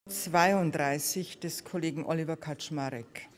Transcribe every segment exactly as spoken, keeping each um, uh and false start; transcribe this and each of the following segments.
zweiunddreißig des Kollegen Oliver Kaczmarek.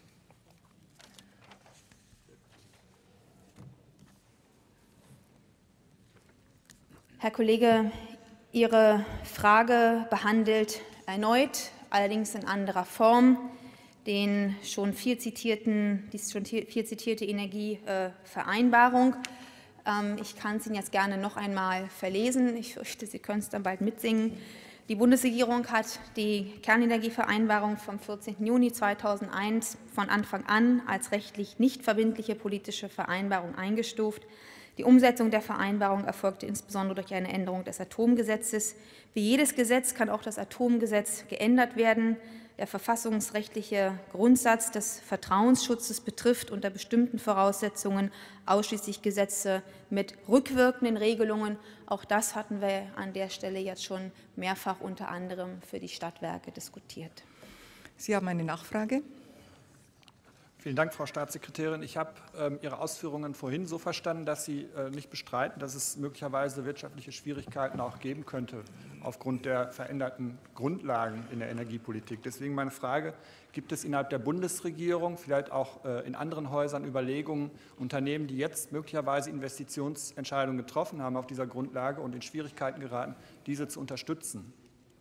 Herr Kollege, Ihre Frage behandelt erneut, allerdings in anderer Form, den schon viel zitierten, die schon viel zitierte Energievereinbarung. Ich kann es Ihnen jetzt gerne noch einmal verlesen. Ich fürchte, Sie können es dann bald mitsingen. Die Bundesregierung hat die Kernenergievereinbarung vom vierzehnten Juni zweitausendeins von Anfang an als rechtlich nicht verbindliche politische Vereinbarung eingestuft. Die Umsetzung der Vereinbarung erfolgte insbesondere durch eine Änderung des Atomgesetzes. Wie jedes Gesetz kann auch das Atomgesetz geändert werden. Der verfassungsrechtliche Grundsatz des Vertrauensschutzes betrifft unter bestimmten Voraussetzungen ausschließlich Gesetze mit rückwirkenden Regelungen. Auch das hatten wir an der Stelle jetzt schon mehrfach unter anderem für die Stadtwerke diskutiert. Sie haben eine Nachfrage. Vielen Dank, Frau Staatssekretärin. Ich habe ähm, Ihre Ausführungen vorhin so verstanden, dass Sie äh, nicht bestreiten, dass es möglicherweise wirtschaftliche Schwierigkeiten auch geben könnte aufgrund der veränderten Grundlagen in der Energiepolitik. Deswegen meine Frage, gibt es innerhalb der Bundesregierung, vielleicht auch äh, in anderen Häusern Überlegungen, Unternehmen, die jetzt möglicherweise Investitionsentscheidungen getroffen haben auf dieser Grundlage und in Schwierigkeiten geraten, diese zu unterstützen?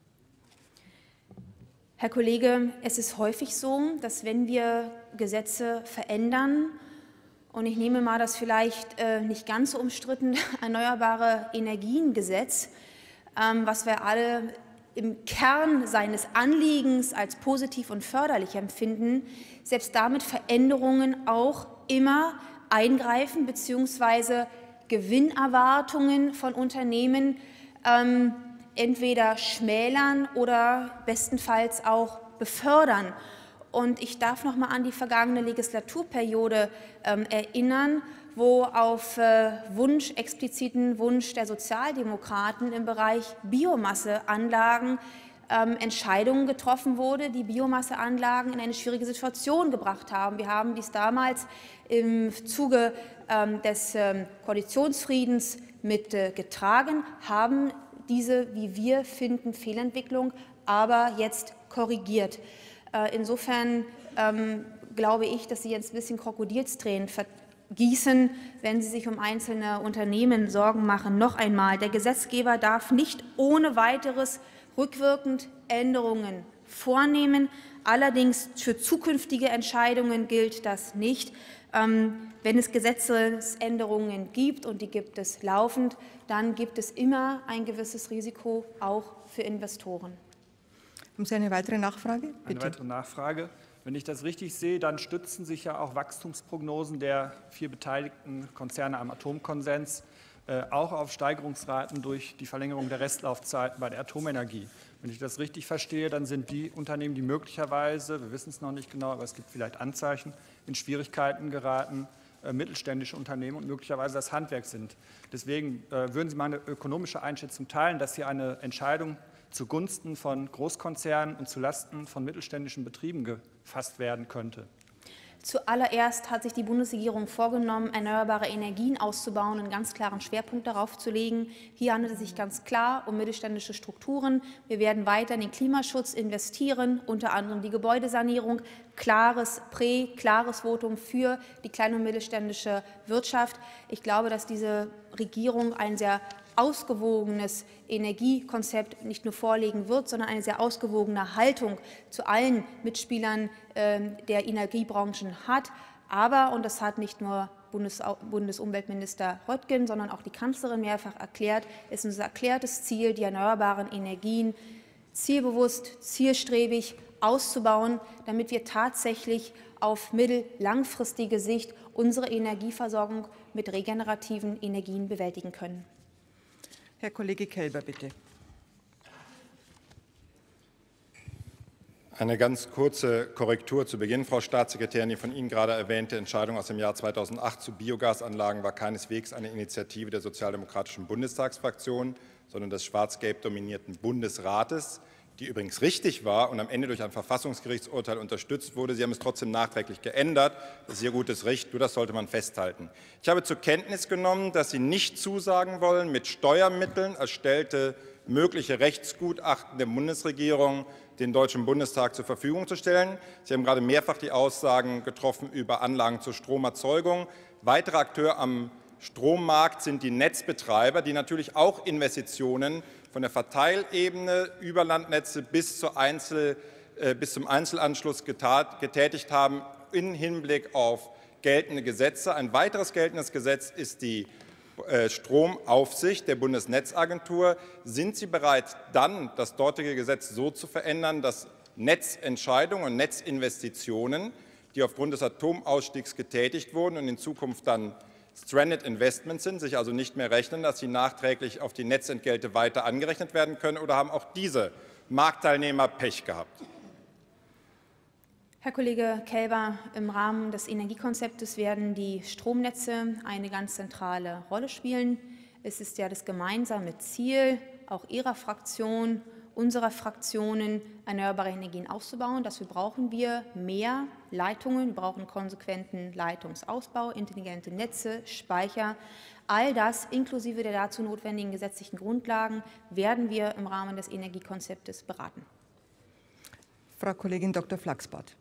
Herr Kollege, es ist häufig so, dass wenn wir Gesetze verändern, und ich nehme mal das vielleicht äh, nicht ganz so umstrittene Erneuerbare Energiengesetz, ähm, was wir alle im Kern seines Anliegens als positiv und förderlich empfinden, selbst damit Veränderungen auch immer eingreifen bzw. Gewinnerwartungen von Unternehmen ähm, entweder schmälern oder bestenfalls auch befördern. Und ich darf noch mal an die vergangene Legislaturperiode ähm, erinnern, wo auf äh, Wunsch, expliziten Wunsch der Sozialdemokraten im Bereich Biomasseanlagen ähm, Entscheidungen getroffen wurde, die Biomasseanlagen in eine schwierige Situation gebracht haben. Wir haben dies damals im Zuge ähm, des ähm, Koalitionsfriedens mit äh, getragen, haben diese, wie wir finden, Fehlentwicklung aber jetzt korrigiert. Insofern ähm, glaube ich, dass Sie jetzt ein bisschen Krokodilstränen vergießen, wenn Sie sich um einzelne Unternehmen Sorgen machen. Noch einmal, der Gesetzgeber darf nicht ohne weiteres rückwirkend Änderungen vornehmen. Allerdings für zukünftige Entscheidungen gilt das nicht. Ähm, wenn es Gesetzesänderungen gibt, und die gibt es laufend, dann gibt es immer ein gewisses Risiko auch für Investoren. Haben Sie eine weitere Nachfrage? Bitte. Eine weitere Nachfrage. Wenn ich das richtig sehe, dann stützen sich ja auch Wachstumsprognosen der vier beteiligten Konzerne am Atomkonsens äh, auch auf Steigerungsraten durch die Verlängerung der Restlaufzeiten bei der Atomenergie. Wenn ich das richtig verstehe, dann sind die Unternehmen, die möglicherweise, wir wissen es noch nicht genau, aber es gibt vielleicht Anzeichen, in Schwierigkeiten geraten, äh, mittelständische Unternehmen und möglicherweise das Handwerk sind. Deswegen äh, würden Sie meine ökonomische Einschätzung teilen, dass hier eine Entscheidung zugunsten von Großkonzernen und zulasten von mittelständischen Betrieben gefasst werden könnte? Zuallererst hat sich die Bundesregierung vorgenommen, erneuerbare Energien auszubauen und einen ganz klaren Schwerpunkt darauf zu legen. Hier handelt es sich ganz klar um mittelständische Strukturen. Wir werden weiter in den Klimaschutz investieren, unter anderem die Gebäudesanierung. Klares Prä, klares Votum für die kleine und mittelständische Wirtschaft. Ich glaube, dass diese Regierung ein sehr ausgewogenes Energiekonzept nicht nur vorlegen wird, sondern eine sehr ausgewogene Haltung zu allen Mitspielern äh, der Energiebranchen hat. Aber, und das hat nicht nur Bundes Bundesumweltminister Röttgen, sondern auch die Kanzlerin mehrfach erklärt, ist unser erklärtes Ziel, die erneuerbaren Energien zielbewusst, zielstrebig auszubauen, damit wir tatsächlich auf mittel- langfristige Sicht unsere Energieversorgung mit regenerativen Energien bewältigen können. Herr Kollege Kelber, bitte. Eine ganz kurze Korrektur zu Beginn, Frau Staatssekretärin. Die von Ihnen gerade erwähnte Entscheidung aus dem Jahr zweitausendacht zu Biogasanlagen war keineswegs eine Initiative der sozialdemokratischen Bundestagsfraktion, sondern des schwarz-gelb dominierten Bundesrates, die übrigens richtig war und am Ende durch ein Verfassungsgerichtsurteil unterstützt wurde. Sie haben es trotzdem nachträglich geändert. Das ist Ihr gutes Recht, nur das sollte man festhalten. Ich habe zur Kenntnis genommen, dass Sie nicht zusagen wollen, mit Steuermitteln erstellte mögliche Rechtsgutachten der Bundesregierung den Deutschen Bundestag zur Verfügung zu stellen. Sie haben gerade mehrfach die Aussagen getroffen über Anlagen zur Stromerzeugung. Weitere Akteure am Strommarkt sind die Netzbetreiber, die natürlich auch Investitionen von der Verteilebene über Landnetze bis, zur Einzel, äh, bis zum Einzelanschluss getat, getätigt haben im Hinblick auf geltende Gesetze. Ein weiteres geltendes Gesetz ist die äh, Stromaufsicht der Bundesnetzagentur. Sind Sie bereit, dann das dortige Gesetz so zu verändern, dass Netzentscheidungen und Netzinvestitionen, die aufgrund des Atomausstiegs getätigt wurden und in Zukunft dann Stranded Investments sind, sich also nicht mehr rechnen, dass sie nachträglich auf die Netzentgelte weiter angerechnet werden können, oder haben auch diese Marktteilnehmer Pech gehabt? Herr Kollege Kelber, im Rahmen des Energiekonzeptes werden die Stromnetze eine ganz zentrale Rolle spielen. Es ist ja das gemeinsame Ziel, auch Ihrer Fraktion, unserer Fraktionen, erneuerbare Energien auszubauen. Dafür brauchen wir mehr Leitungen, wir brauchen konsequenten Leitungsausbau, intelligente Netze, Speicher. All das inklusive der dazu notwendigen gesetzlichen Grundlagen werden wir im Rahmen des Energiekonzeptes beraten. Frau Kollegin Doktor Flachsbart.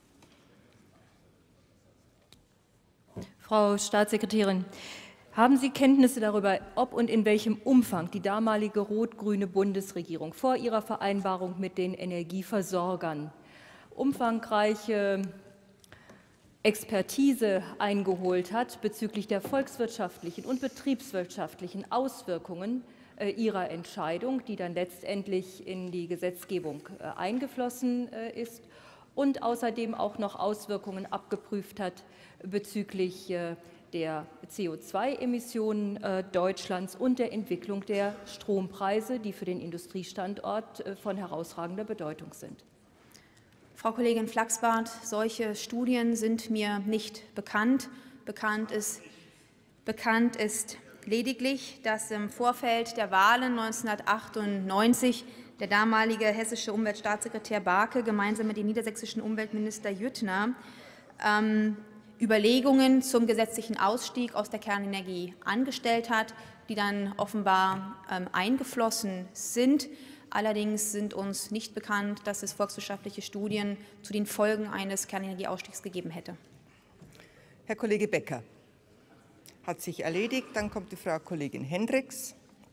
Frau Staatssekretärin, haben Sie Kenntnisse darüber, ob und in welchem Umfang die damalige rot-grüne Bundesregierung vor ihrer Vereinbarung mit den Energieversorgern umfangreiche Expertise eingeholt hat bezüglich der volkswirtschaftlichen und betriebswirtschaftlichen Auswirkungen äh, ihrer Entscheidung, die dann letztendlich in die Gesetzgebung äh, eingeflossen äh, ist, und außerdem auch noch Auswirkungen abgeprüft hat bezüglich äh, der C O zwei Emissionen äh, Deutschlands und der Entwicklung der Strompreise, die für den Industriestandort äh, von herausragender Bedeutung sind. Frau Kollegin Flachsbart, solche Studien sind mir nicht bekannt. Bekannt ist, bekannt ist lediglich, dass im Vorfeld der Wahlen neunzehnhundertachtundneunzig der damalige hessische Umweltstaatssekretär Barke gemeinsam mit dem niedersächsischen Umweltminister Jüttner ähm, Überlegungen zum gesetzlichen Ausstieg aus der Kernenergie angestellt hat, die dann offenbar ähm, eingeflossen sind. Allerdings sind uns nicht bekannt, dass es volkswirtschaftliche Studien zu den Folgen eines Kernenergieausstiegs gegeben hätte. Herr Kollege Becker hat sich erledigt. Dann kommt die Frau Kollegin Hendricks.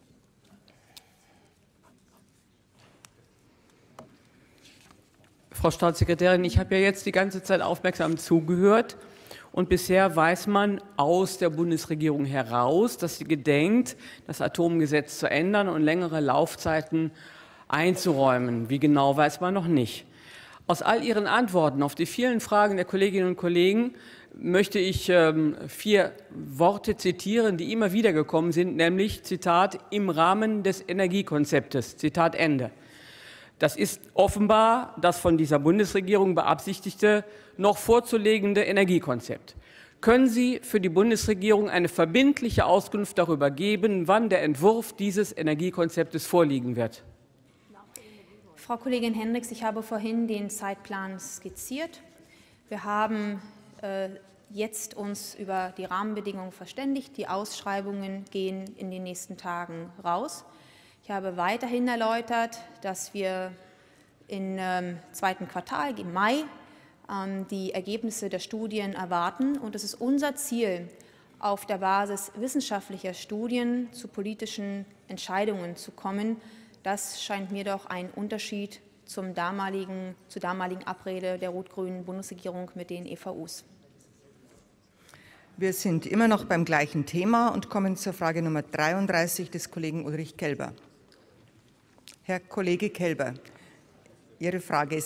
Frau Staatssekretärin, ich habe ja jetzt die ganze Zeit aufmerksam zugehört. Und bisher weiß man aus der Bundesregierung heraus, dass sie gedenkt, das Atomgesetz zu ändern und längere Laufzeiten einzuräumen. Wie genau, weiß man noch nicht. Aus all Ihren Antworten auf die vielen Fragen der Kolleginnen und Kollegen möchte ich ähm, vier Worte zitieren, die immer wieder gekommen sind, nämlich, Zitat, im Rahmen des Energiekonzeptes, Zitat Ende. Das ist offenbar das von dieser Bundesregierung beabsichtigte, noch vorzulegende Energiekonzept. Können Sie für die Bundesregierung eine verbindliche Auskunft darüber geben, wann der Entwurf dieses Energiekonzeptes vorliegen wird? Frau Kollegin Hendricks, ich habe vorhin den Zeitplan skizziert. Wir haben äh, jetzt uns über die Rahmenbedingungen verständigt. Die Ausschreibungen gehen in den nächsten Tagen raus. Ich habe weiterhin erläutert, dass wir im ähm, zweiten Quartal, im Mai, ähm, die Ergebnisse der Studien erwarten. Und es ist unser Ziel, auf der Basis wissenschaftlicher Studien zu politischen Entscheidungen zu kommen. Das scheint mir doch ein Unterschied zum damaligen, zur damaligen Abrede der rot-grünen Bundesregierung mit den E V Us. Wir sind immer noch beim gleichen Thema und kommen zur Frage Nummer dreiunddreißig des Kollegen Ulrich Kelber. Herr Kollege Kelber, Ihre Frage ist